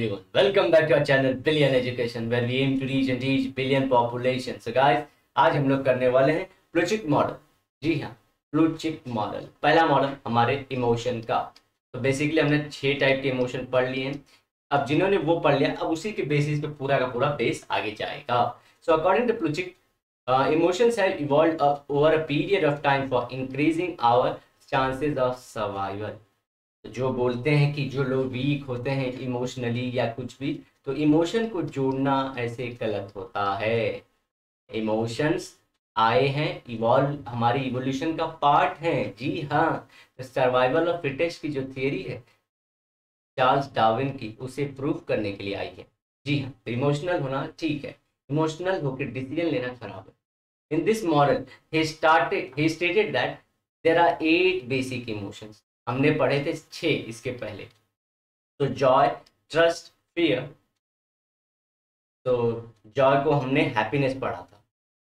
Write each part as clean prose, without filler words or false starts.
everyone, welcome back to our channel Billion Education where we aim to reach and teach billion population. So guys, आज हम लोग करने वाले हैं प्लूचिक model. जी हाँ, प्लूचिक मॉडल। पहला मॉडल हमारे इमोशन का। तो बेसिकली हमने 6 टाइप के इमोशन पढ़ लिए हैं। अब जिन्होंने वो पढ़ लिया, अब उसी के बेसिस पे पूरा का पूरा बेस आगे जाएगा। So according to Plutchik, emotions have evolved over a period of time for increasing our chances of survival. जो बोलते हैं कि जो लोग वीक होते हैं इमोशनली या कुछ भी, तो इमोशन को जोड़ना ऐसे गलत होता है। इमोशंस आए हैं, इवॉल्व, हमारी इवोल्यूशन का पार्ट है। जी हाँ, सर्वाइवल ऑफ फिटेस्ट की जो थियरी है चार्ल्स डार्विन की, उसे प्रूव करने के लिए आई है। जी हाँ, इमोशनल होना ठीक है, इमोशनल होकर डिसीजन लेना खराब है। In this model, he stated that there are 8 basic emotions. हमने पढ़े थे 6 इसके पहले। तो जॉय, ट्रस्ट, फियर। तो जॉय को हमने हैप्पीनेस पढ़ा था,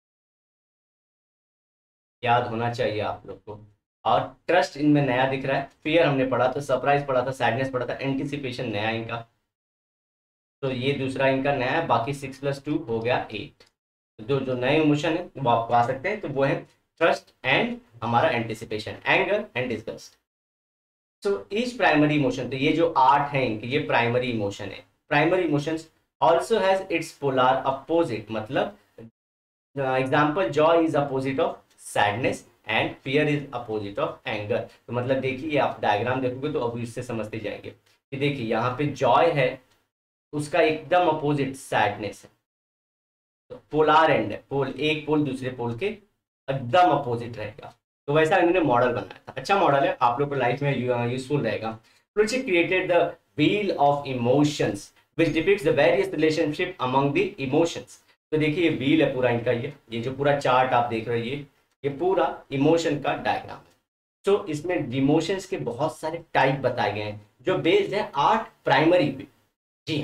याद होना चाहिए आप लोग को। और ट्रस्ट इनमें नया दिख रहा है। फियर हमने पढ़ा था, सरप्राइज पढ़ा था, सैडनेस पढ़ा था, एंटिसिपेशन नया इनका। तो ये दूसरा इनका नया है। बाकी 6 + 2 हो गया 8। जो नए इमोशन है वो आप पा सकते हैं। तो वो है ट्रस्ट एंड हमारा anticipation, anger and disgust. So each primary emotion, तो ये जो 8 है इनके, ये प्राइमरी इमोशन है। Primary emotions also has its polar opposite. मतलब example, joy is opposite of sadness and fear is opposite of anger. तो मतलब देखिए, आप डायग्राम देखोगे तो अब इससे समझते जाएंगे कि देखिए यहाँ पे जॉय है, उसका एकदम अपोजिट सैडनेस है। तो पोलार एंड है, पोल, एक पोल दूसरे पोल के एकदम अपोजिट रहेगा। तो वैसा इन्होंने मॉडल बनाया था। अच्छा मॉडल है, आप लोग को लाइफ में यूजफुल रहेगा। Plutchik created the wheel of emotions which depicts the various relationship among the emotions. तो देखिए, ये व्हील है पूरा इनका, ये जो पूरा चार्ट आप देख रहे हो, ये पूरा इमोशन का डायग्राम है। तो इसमें इमोशंस के बहुत सारे टाइप बताए गए हैं जो बेस्ड है 8 प्राइमरी पे। जी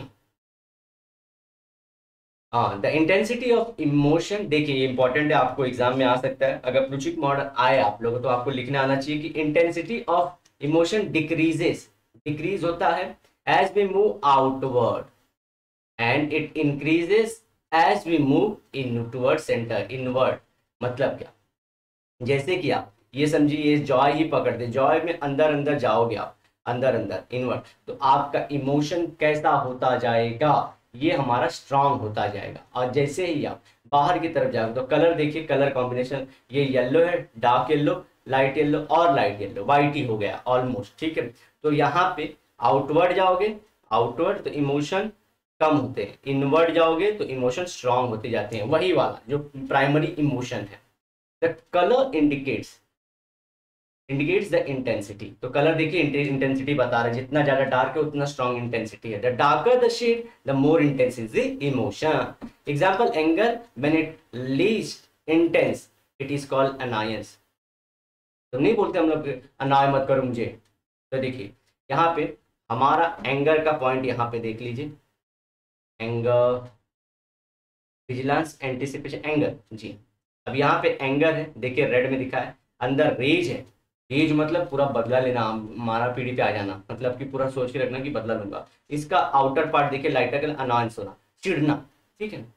हाँ, द इंटेंसिटी ऑफ इमोशन, देखिए ये इंपॉर्टेंट है, आपको एग्जाम में आ सकता है। अगर प्लूचिक मॉडल आए आप लोगों तो आपको लिखना आना चाहिए कि इंटेंसिटी ऑफ इमोशन डिक्रीज होता है as we move outward and it increases as we move in toward centre, inward. मतलब क्या, जैसे कि आप ये समझिए, ये जॉय ही पकड़ दे, जॉय में अंदर अंदर जाओगे आप, अंदर अंदर इनवर्ड, तो आपका इमोशन कैसा होता जाएगा, ये हमारा स्ट्रांग होता जाएगा। और जैसे ही आप बाहर की तरफ जाओगे तो कलर देखिए, कलर कॉम्बिनेशन, ये येलो है, डार्क येलो, लाइट येलो और लाइट येलो, वाइट ही हो गया ऑलमोस्ट, ठीक है। तो यहाँ पे आउटवर्ड जाओगे, आउटवर्ड तो इमोशन कम होते हैं, इनवर्ड जाओगे तो इमोशन स्ट्रांग होते जाते हैं। वही वाला जो प्राइमरी इमोशन है। The colour indicates the intensity. तो कलर देखिए इंटेंसिटी बता रहा है, जितना ज्यादा डार्क है उतना स्ट्रॉन्ग इंटेंसिटी है। The darker the shade the more intense is the emotion. Example, anger when it least intense it is called annoyance. तो नहीं बोलते हम लोग अनाय मत करो मुझे। तो देखिए यहाँ पे हमारा एंगर का पॉइंट यहाँ पे देख लीजिए, एंगर, विजिलेंस, एंटिसिपेशन, एंगर। जी, अब यहाँ पे एंगर है, देखिए रेड में दिखा है। अंदर रेज है, रेज मतलब पूरा बदला लेना, हमारा पीढ़ी पे आ जाना, मतलब कि पूरा सोच के रखना कि बदला लूंगा। इसका आउटर पार्ट देखिए, लाइटर कलर, अनायंस होना, चिढ़ना, ठीक है।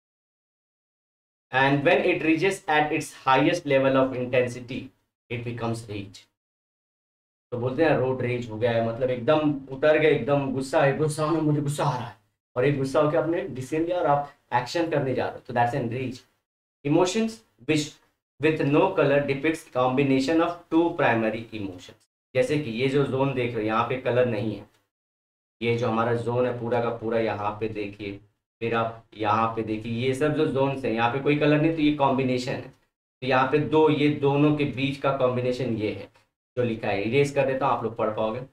And when it reaches at its highest level of intensity it becomes rage. तो बोलते हैं रोड रेज हो गया है, मतलब एकदम उतर गए, एकदम गुस्सा है, गुस्सा होना, मुझे गुस्सा आ रहा है, और एक गुस्सा होकर आपने डिसीजन लिया और आप एक्शन करने जा रहे हो, तो that's an rage. Emotions which with no color depicts combination of 2 primary emotions। जैसे कि ये जो जोन देख रहे हो, यहाँ पे कलर नहीं है, ये जो हमारा जोन है पूरा का पूरा, यहाँ पे देखिए, फिर आप यहाँ पे देखिए, ये सब जो जोन्स है यहाँ पे कोई कलर नहीं, तो ये कॉम्बिनेशन है। तो यहाँ पे दो, ये दोनों के बीच का कॉम्बिनेशन ये है जो लिखा है। इरेज कर देता हूँ, आप लोग पढ़ पाओगे।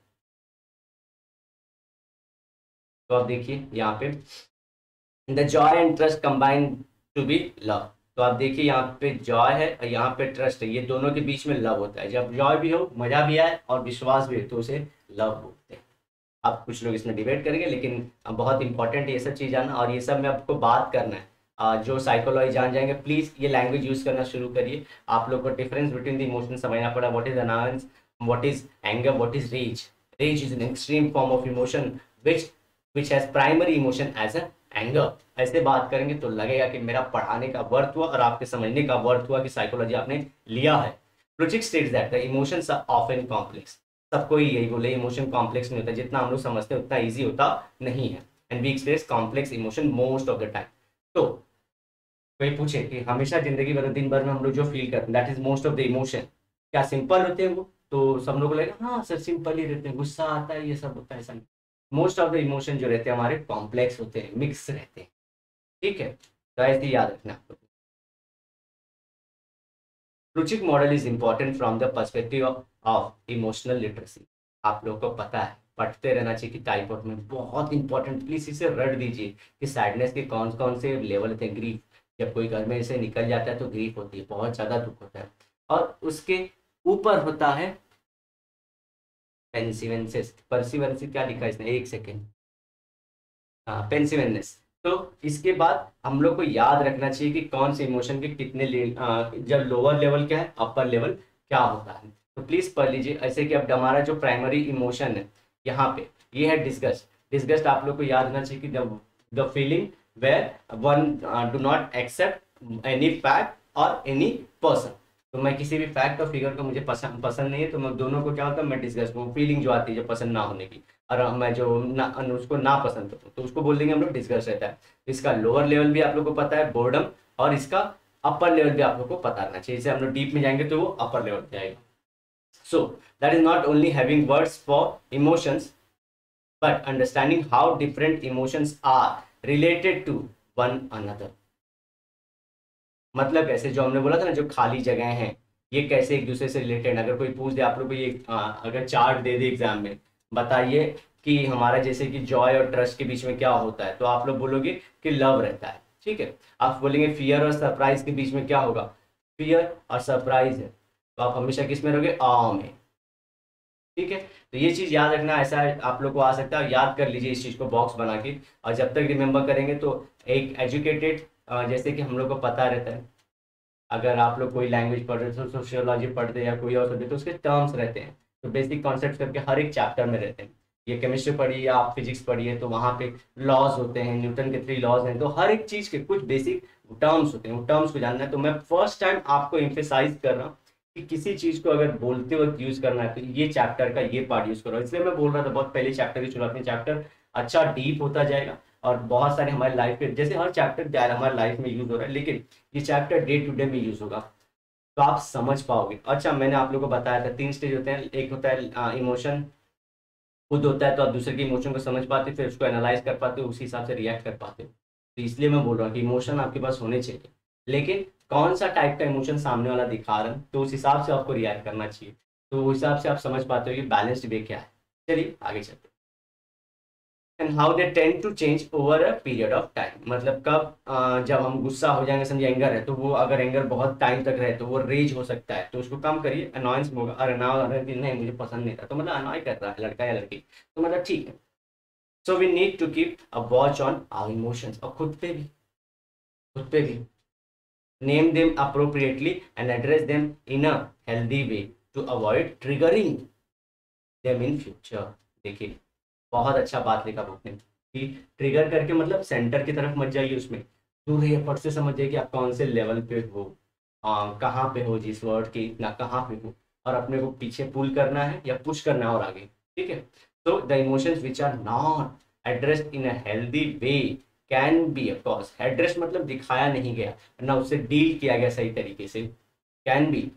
तो आप देखिए यहाँ पे, the joy and trust combine to be love. तो आप देखिए यहाँ पे जॉय है और यहाँ पे ट्रस्ट है, ये दोनों के बीच में लव होता है। जब जॉय भी हो, मजा भी आए और विश्वास भी हो, तो उसे लव बोलते हैं। अब कुछ लोग इसमें डिबेट करेंगे, लेकिन बहुत इंपॉर्टेंट है ये सब चीज़ जानना, और ये सब में आपको बात करना है। जो साइकोलॉजी जान जाएंगे, प्लीज़ ये लैंग्वेज यूज़ करना शुरू करिए। आप लोग को डिफरेंस बिटवीन द इमोशन समझना पड़ा, what is annoyance, what is anger, what is rage. Rage is an extreme form of emotion which which has primary emotion as a anger. ऐसे बात करेंगे तो लगेगा कि मेरा पढ़ाने का वर्थ हुआ और आपके समझने का वर्थ हुआ कि साइकोलॉजी आपने लिया है। Plutchik states that the emotions are often complex. सबको ही यही बोले, इमोशन कॉम्प्लेक्स नहीं होता, जितना हम लोग समझते हैं उतना ईजी होता नहीं है। And we express complex emotion most of the time. तो कोई पूछे कि हमेशा जिंदगी भर दिन भर में हम लोग जो फील करते हैं that is most of the emotion, क्या सिंपल होते हैं वो? तो सब लोग को लगेगा हाँ सर सिंपल ही रहते हैं, गुस्सा आता है ये सब होता है, ऐसा नहीं। मोस्ट ऑफ द इमोशन जो रहते हैं हमारे कॉम्प्लेक्स होते हैं, मिक्स रहते हैं। ठीक है, तो ऐसे ही याद रखना आपको। Plutchik model is important from the perspective of emotional literacy. आप लोगों को पता है, पढ़ते रहना चाहिए कि टाइप ऑफ में बहुत इंपॉर्टेंट, प्लीज इसे रट दीजिए कि सैडनेस के कौन कौन से लेवल थे। ग्रीफ, जब कोई घर में से निकल जाता है तो ग्रीफ होती है, बहुत ज्यादा दुख होता है। और उसके ऊपर होता है पेंसिवेंसिस। परसिवेंसिस क्या लिखा है इसने, एक सेकेंड, हाँ पेंसिवेननेस। तो इसके बाद हम लोग को याद रखना चाहिए कि कौन से इमोशन के कितने जब लोअर लेवल क्या है, अपर लेवल क्या होता है। तो प्लीज पढ़ लीजिए। ऐसे कि अब हमारा जो प्राइमरी इमोशन है यहाँ पे, ये है डिस्गस्ट। डिस्गस्ट आप लोग को याद रखना चाहिए कि the feeling where one do not accept any fact और एनी पर्सन। तो मैं किसी भी फैक्ट और फिगर को मुझे पसंद नहीं है, तो मैं दोनों को क्या होता है, मैं डिस्गस्ट, वो फीलिंग जो आती है जो पसंद ना होने की, और मैं जो उसको ना पसंद करता हूँ तो उसको बोल देंगे हम लोग डिस्गस्ट रहता है। इसका लोअर लेवल भी आप लोग को पता है बोर्डम, और इसका अपर लेवल भी आप लोग को पता रहना चाहिए। जैसे हम लोग डीप में जाएंगे तो वो अपर लेवल पे आएगा। So that is not only having words for emotions but understanding how different emotions are related to one another. मतलब कैसे, जो हमने बोला था ना, जो खाली जगह हैं ये कैसे एक दूसरे से रिलेटेड। अगर कोई पूछ दे आप लोग को ये अगर चार्ट दे दे एग्जाम में, बताइए कि हमारा जैसे कि जॉय और ट्रस्ट के बीच में क्या होता है, तो आप लोग बोलोगे कि लव रहता है। ठीक है, आप बोलेंगे फियर और सरप्राइज के बीच में क्या होगा, फियर और सरप्राइज है, तो आप हमेशा किस में रहोगे, आ में। ठीक है, तो ये चीज याद रखना, ऐसा आप लोग को आ सकता है, याद कर लीजिए इस चीज को बॉक्स बना के। और जब तक रिमेंबर करेंगे तो एक एजुकेटेड, जैसे कि हम लोग को पता रहता है, अगर आप लोग कोई लैंग्वेज पढ़ रहे हो, सोशियोलॉजी पढ़ते हैं या कोई और सब्जेक्ट, तो उसके टर्म्स रहते हैं, तो बेसिक कॉन्सेप्ट करके हर एक चैप्टर में रहते हैं। ये केमिस्ट्री पढ़िए या आप फिजिक्स पढ़िए तो वहाँ पे लॉज होते हैं, न्यूटन के 3 लॉज हैं, तो हर एक चीज़ के कुछ बेसिक टर्म्स होते हैं, वो टर्म्स को जानना है। तो मैं फर्स्ट टाइम आपको एम्फेसाइज कर रहा हूँ कि किसी चीज़ को अगर बोलते वक्त यूज करना है तो ये चैप्टर का ये पार्ट यूज करो। इसलिए मैं बोल रहा था बहुत पहले चैप्टर की शुरुआत में, चैप्टर अच्छा डीप होता जाएगा और बहुत सारे हमारे लाइफ के, जैसे हर चैप्टर हमारे लाइफ में यूज हो रहा है, लेकिन ये चैप्टर डे टू डे में यूज होगा तो आप समझ पाओगे। अच्छा, मैंने आप लोगों को बताया था 3 स्टेज होते हैं, एक होता है इमोशन खुद होता है, तो आप दूसरे के इमोशन को समझ पाते, फिर उसको एनालाइज कर पाते हो, उसी हिसाब से रिएक्ट कर पाते हो। तो इसलिए मैं बोल रहा हूँ कि इमोशन आपके पास होने चाहिए, लेकिन कौन सा टाइप का इमोशन सामने वाला दिखा रहा है तो उस हिसाब से आपको रिएक्ट करना चाहिए, तो उस हिसाब से आप समझ पाते हो कि बैलेंस्ड वे क्या है। चलिए आगे चलते हैं। And how they tend to change over a period of time. मतलब कब जब हम गुस्सा हो जाएंगे, समझिए एंगर है, तो वो अगर एंगर बहुत टाइम तक रहे तो वो रेज हो सकता है, तो उसको कम करिए, अनॉयंस होगा। अरे ना, अरे नहीं मुझे पसंद नहीं था, तो मतलब अनॉय कर रहा है लड़का या लड़की, तो मतलब ठीक है। So we need to keep a watch on our emotions, और खुद पे भी name them appropriately and address them in a healthy way to avoid triggering them in future. देखिए बहुत अच्छा बात लिखा बुक ने कि ट्रिगर करके मतलब सेंटर की तरफ मत जाइए, उसमें दूर रहिए, फट से समझिए कि आप कौन से लेवल पे हो, कहाँ पे हो, जिस वर्ड के ना कहाँ पे हो, और अपने को पीछे पुल करना है या पुश करना है और आगे। ठीक है, तो the emotions which are not addressed in a healthy way can be a cause. Address मतलब दिखाया नहीं गया ना, उससे डील किया गया सही तरीके से, कैन बी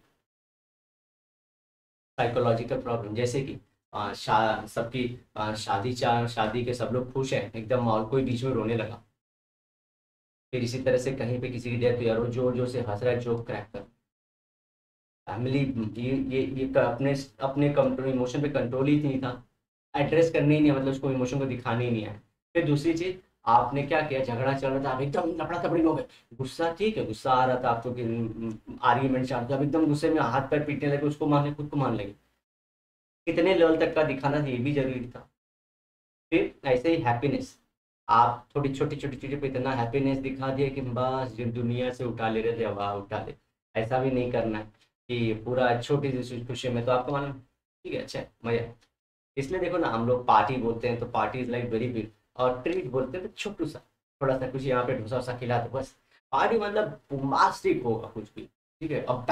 साइकोलॉजिकल प्रॉब्लम। जैसे कि सबकी शादी के सब लोग खुश हैं एकदम, और कोई बीच में रोने लगा, फिर इसी तरह से कहीं पे किसी की डेथ हुई और वो जोर जोर से हंस रहा है, जोक क्रैक कर। फैमिली अपने अपने इमोशन पे कंट्रोल ही नहीं था, एड्रेस करने ही नहीं है, मतलब उसको इमोशन को दिखाने ही नहीं है। फिर दूसरी चीज, आपने क्या किया, झगड़ा चल रहा था, आप एकदम लपड़ा थपड़ी हो गए, गुस्सा, ठीक है गुस्सा आ रहा था आपको, आर्ग्यूमेंट चाह रहा था, आप एकदम गुस्से में हाथ पैर पीटने लगे, उसको मारने खुद को मान लगे। कितने लेवल तक का दिखाना था ये भी जरूरी था। फिर ऐसे ही हैप्पीनेस, आप थोड़ी छोटी छोटी चीज़ों पे इतना हैप्पीनेस दिखा दिया कि बस जो दुनिया से उठा ले रहे थे वाह उठा ले। ऐसा भी नहीं करना है कि पूरा छोटी सी खुशी में तो आपको मालूम, ठीक है अच्छा है, मजा है। इसलिए देखो ना, हम लोग पार्टी बोलते हैं तो party is like very big, और ट्रीट बोलते हैं तो छोटू सा, थोड़ा सा कुछ यहाँ पे डोसा वोसा खिला दो बस। पार्टी मतलब बुम्बास्टिक होगा कुछ भी, ठीक है। और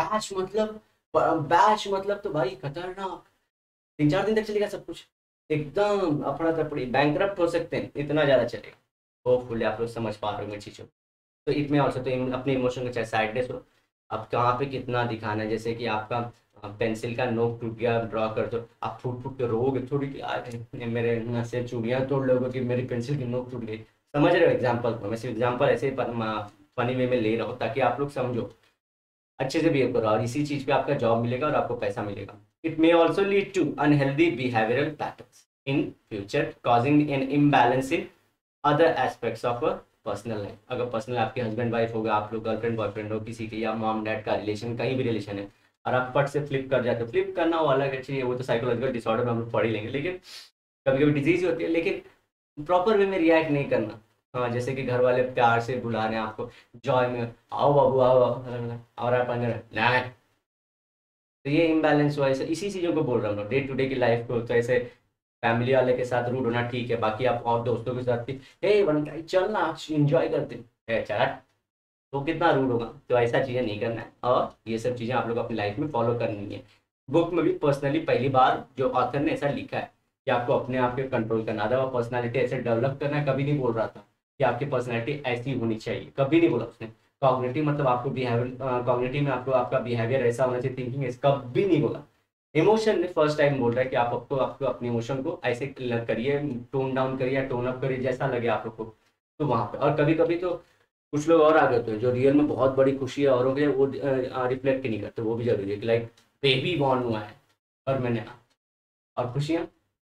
बैच मतलब तो भाई खतरनाक, 3-4 दिन तक चलेगा सब कुछ, एकदम अफड़ा तफड़ी, बैंकरप्ट हो सकते हैं, इतना ज़्यादा चलेगा। होपफुली आप लोग समझ पा रहे होंगे चीज़ों को। तो इट में ऑल्सो तो अपने इमोशन को चाहे साइडलेस हो, अब कहाँ पे कितना दिखाना है, जैसे कि आपका पेंसिल का नोक टूट गया, ड्रॉ कर दो, आप फूट फूट के रोगे थोड़ी कि यार मेरे नसें चूड़ियाँ तोड़ लोगे कि मेरी पेंसिल की नोक टूट गई। समझ रहे हो एग्जाम्पल को, मैं सिर्फ एग्जाम्पल ऐसे फनी वे में ले रहा हूँ ताकि आप लोग समझो, अच्छे से बिहेव करो, और इसी चीज़ पे आपका जॉब मिलेगा और आपको पैसा मिलेगा। It may also lead to unhealthy behavioural patterns in future, causing an imbalance in other aspects of personal life. अगर पर्सनल आपके हस्बैंड वाइफ होगा, आप लोग गर्लफ्रेंड बॉयफ्रेंड हो किसी के, या मॉम डैड का रिलेशन, कहीं भी रिलेशन है, और आप पट से फ्लिप कर जाते हो, फ्लिप करना वो अलग है चाहिए, वो तो साइकोलॉजिकल डिसऑर्डर में हम लोग पढ़ ही लेंगे, लेकिन कभी कभी डिजीज होती है, लेकिन प्रॉपर वे में रिएक्ट नहीं करना। हाँ, जैसे कि घर वाले प्यार से बुला रहे हैं आपको, जॉय में आओ बाबू आओ आओ, और आप अंदर नहीं, तो ये इम्बैलेंस हुआ। ऐसे इसी चीज़ों को बोल रहा हूँ, डे टू डे की लाइफ को। तो ऐसे फैमिली वाले के साथ रूड होना ठीक है, बाकी आप और दोस्तों के साथ भी हे वन का चल ना इंजॉय करते हैं चल, तो कितना रूड होगा। तो ऐसा चीज़ें नहीं करना है, और ये सब चीज़ें आप लोग अपनी लाइफ में फॉलो करनी है। बुक में भी पर्सनली पहली बार जो ऑथर ने ऐसा लिखा है कि आपको अपने आप के कंट्रोल करना, अदर पर्सनैलिटी ऐसे डेवलप करना है, कभी नहीं बोल रहा था कि आपकी पर्सनैलिटी ऐसी होनी चाहिए, कभी नहीं बोला उसने। कॉग्निटिव मतलब आपको बिहेवियर, कॉग्निटिव में आपको आपका बिहेवियर ऐसा होना चाहिए, थिंकिंग ऐसा कभी नहीं बोला। इमोशन ने फर्स्ट टाइम बोल रहा है कि आप आपको अपने इमोशन को ऐसे करिए, टोन डाउन करिए, टोन अप करिए, जैसा लगे आप लोग को। तो वहाँ पे, और कभी कभी तो कुछ लोग और आ गए होते हैं जो रियल में बहुत बड़ी खुशी है औरों के, वो रिफ्लेक्ट ही नहीं करते, वो भी जरूरी है कि लाइक बेबी बॉर्न हुआ है और मैंने, और खुशियाँ,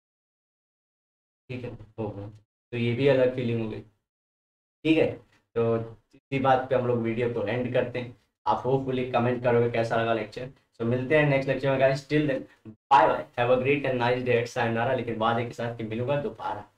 ठीक है, हो गया, तो ये भी अलग फीलिंग हो गई, ठीक है। तो इसी बात पे हम लोग वीडियो को एंड करते हैं। आप होपफुली कमेंट करोगे कैसा लगा लेक्चर। सो मिलते हैं नेक्स्ट लेक्चर में guys, till then bye bye, have a great and nice day at sayonara. लेकिन वादे के साथ कि मिलूंगा दोबारा।